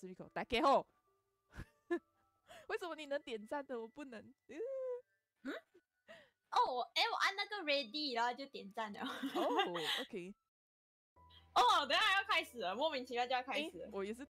吃一口，大家好。为什么你能点赞的，我不能？ 哦，我按那个 ready， 然后就点赞了。 哦，OK。 哦，等一下要开始了，莫名其妙就要开始了。 我也是